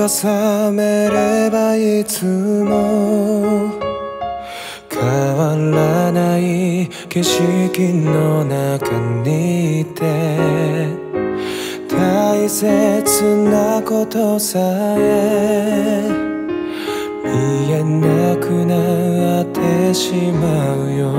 が覚めればいつも変わらない景色の中にいて、大切なことさえ見えなくなってしまうよ。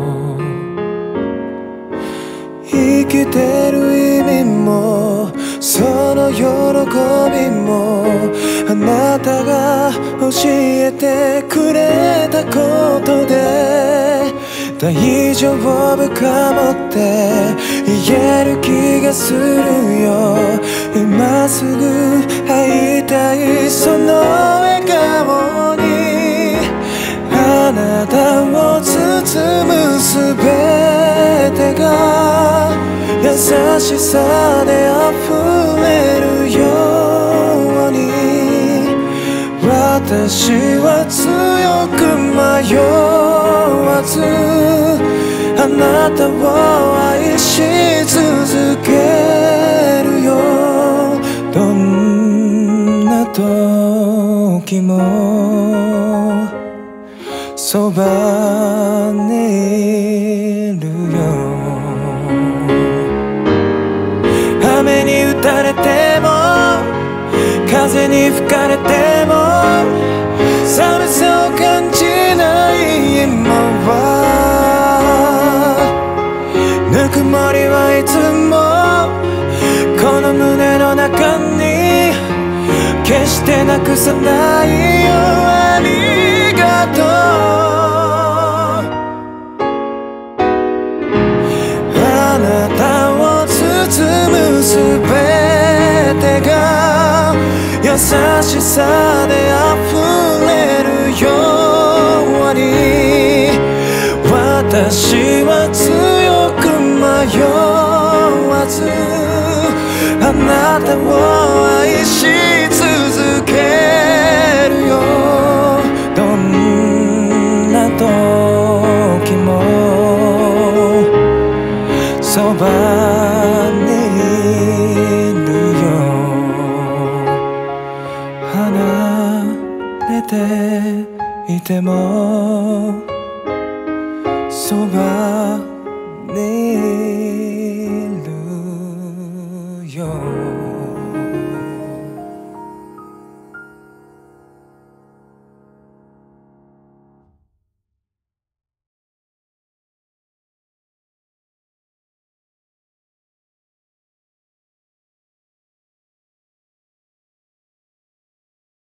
生きてる意味もその喜びもあなたが教えてくれたことで大丈夫かもって言える気がするよ。今すぐ会いたいその笑顔にあなたを包むすべてが優しさで溢れるように、私は強く迷わずあなたを愛し続けるよ。どんな時もそばにいるよ。雨に打たれても風に吹かれても寒さを感じない今は、ぬくもりはいつもこの胸の中に決してなくさないよ。ありがとう。あなたを包むすべてが優しさで溢れるように、私は強く迷わずあなたを愛し続けるよ。どんな時もそばにいるよ。離れていても